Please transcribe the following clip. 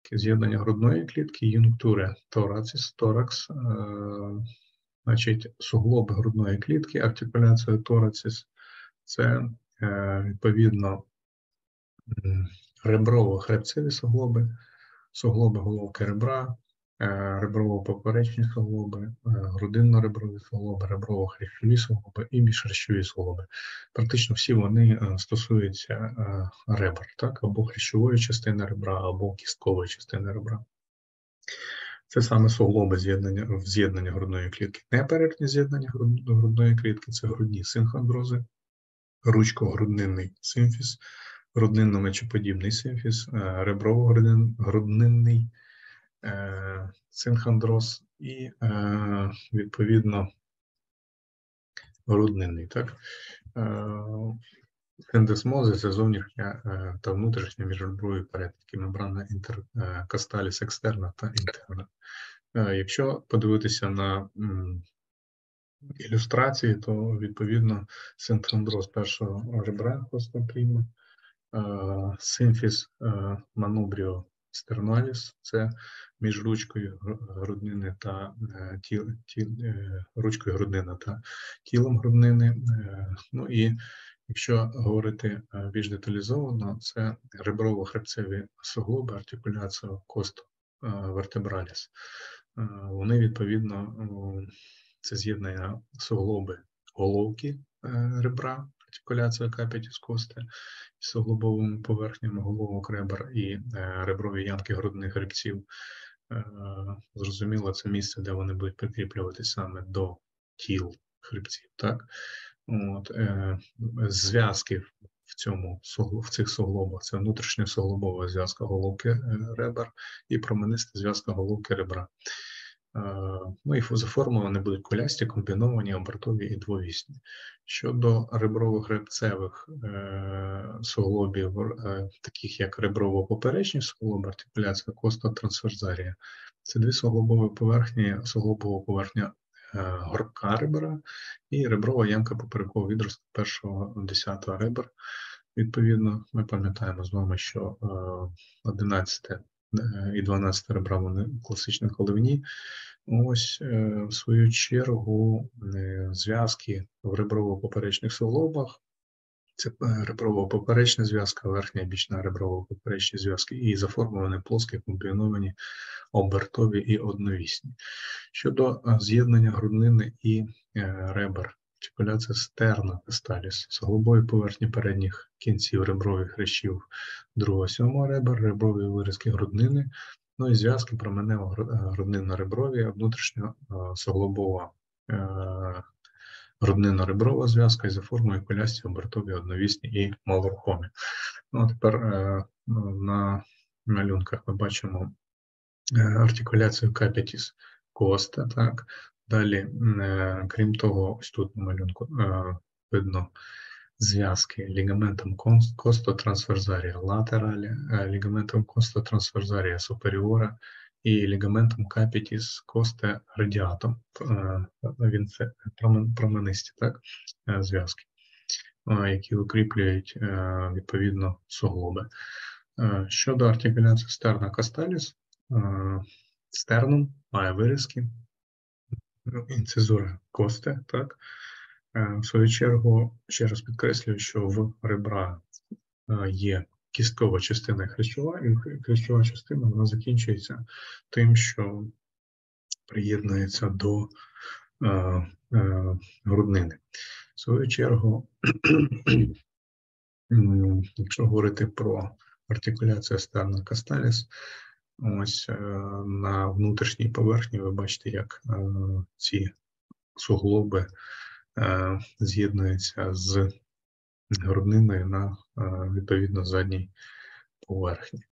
клітки, з'єднання грудної клітки, юнктури торацис, торакс, значить, суглоби грудної клітки, артикуляція торацис, це, відповідно, реброво-хребцеві суглоби, суглоби головки ребра, реброво-поперечні суглоби, грудинно-реброві суглоби, реброво-хрящові суглоби і міжхрящові суглоби. Практично всі вони стосуються ребер, так? Або хрящової частини ребра, або кісткової частини ребра. Це саме суглоби з'єднання грудної клітки. Неперервні з'єднання грудної клітки – це грудні синхондрози, ручко-груднинний симфіз, груднинно-мечоподібний симфіз, реброво-груднинний синхондроз і, відповідно, груднинний. Так? Ендесмози – це зовнішня та внутрішня міжреброві перетинки, мембрана інтеркосталіс екстерна та інтерна. Якщо подивитися на ілюстрації, то, відповідно, синхондроз першого ребра костопріма, симфіз манубріо стерналіс, це між ручкою груднини та ручкою груднини та тілом груднини. Ну і якщо говорити більш деталізовано, це реброво-хребцеві суглоби, артикуляція косто вертебраліс. Вони, відповідно, це з'єднання суглоби головки ребра, артикуляція капітіс кости, з суглобовими поверхнями головок ребер і реброві ямки грудних хребців. Зрозуміло, це місце, де вони будуть прикріплюватися саме до тіл хребців. Так? От, зв'язки в цих суглобах – це внутрішньосуглобова зв'язка головки ребер і промениста зв'язка головки ребра. Ну і за формою вони будуть кулясті, комбіновані, обертові і двовісні. Щодо реброво-хребцевих суглобів, таких як реброво-поперечні суглоби, артикуляція костотрансверзарія, це дві суглобові поверхні, суглобова поверхня горбка ребра і реброва ямка поперекового відростку першого 10-го ребер. Відповідно, ми пам'ятаємо з вами, що 11 і 12 ребра вони класично коливні. Ось, в свою чергу, зв'язки в реброво-поперечних суглобах – це реброво-поперечна зв'язка, верхня і бічна реброво-поперечні зв'язки, і за формою вони плоскі, комбіновані, обертові і одновісні. Щодо з'єднання груднини і ребер, артикуляція стернокосталіс, суглобові поверхні передніх кінців ребрових хрящів 2-7 ребер, реброві виразки груднини, ну і зв'язки променево-груднинно-реброві, внутрішньо-суглобова груднинно-реброва зв'язка і за формою кулясті, обертові, одновісні і малорухомі. Ну, а тепер на малюнках ми бачимо артикуляцію капітіс коста, так. Далі, крім того, ось тут на малюнку видно зв'язки лігаментом костотрансверзарія латералі, лігаментом костотрансверзарія суперіора і лігаментом капітіс косте радіатом. Він це променисті, так, зв'язки, які укріплюють, відповідно, суглоби. Щодо артикуляції стернокосталіс, стернум має виразки, інцизура кости, так. В свою чергу, ще раз підкреслюю, що в ребра є кісткова частина і хрящова, і хрящова частина вона закінчується тим, що приєднується до груднини. В свою чергу, якщо говорити про артикуляцію стернокосталіс, ось на внутрішній поверхні ви бачите, як ці суглоби з'єднуються з грудниною на, відповідно, задній поверхні.